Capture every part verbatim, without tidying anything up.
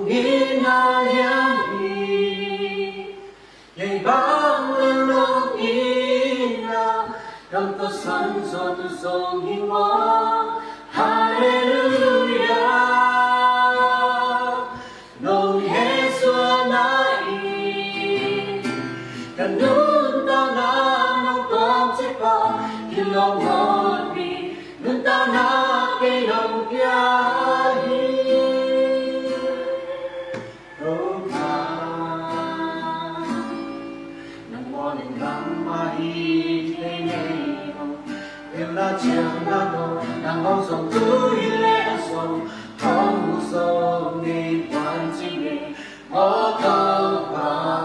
lòng yên yên đi ngày bang lên lòng yên trong ta sân cho tu song hin hoa hallelujah nông hết xưa nãy cả nước ta nam nông con chết bao khi lòng ngọt vì nước ta na cây lòng kia là chiều là đồ nàng mong dòng túi lẽ sông không một sông đi quan chi đi có thơ và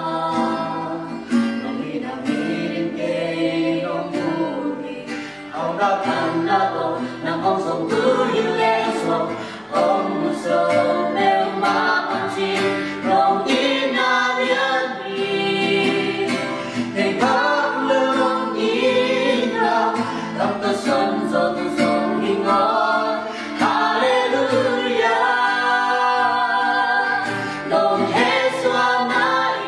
lòng đi nàng đi đến kê lòng buồn đi hào đã thành đã đồ nàng mong dòng túi lẽ sông không một sông nếu mà quan chi lòng đi nàng yên đi ngày bác lương yên nào trong ta sân cho tu song hin hoa hallelujah lòng hết xóa nãy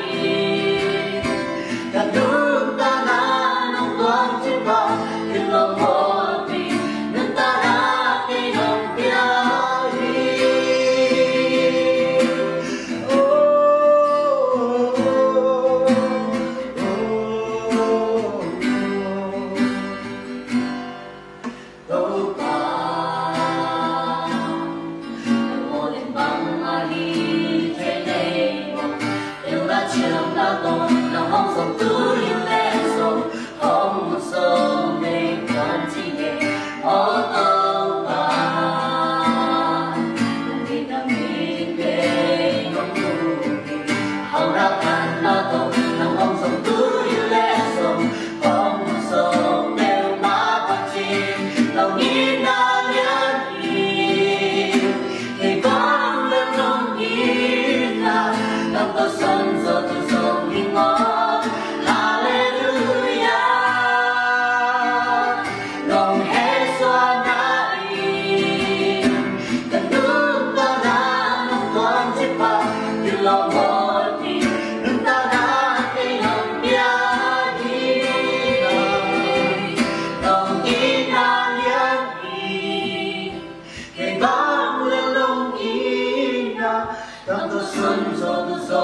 cả nước ta na nông toan trên bao thiên lòng một vì nước ta na cây lòng kia Tanto son, so tu son.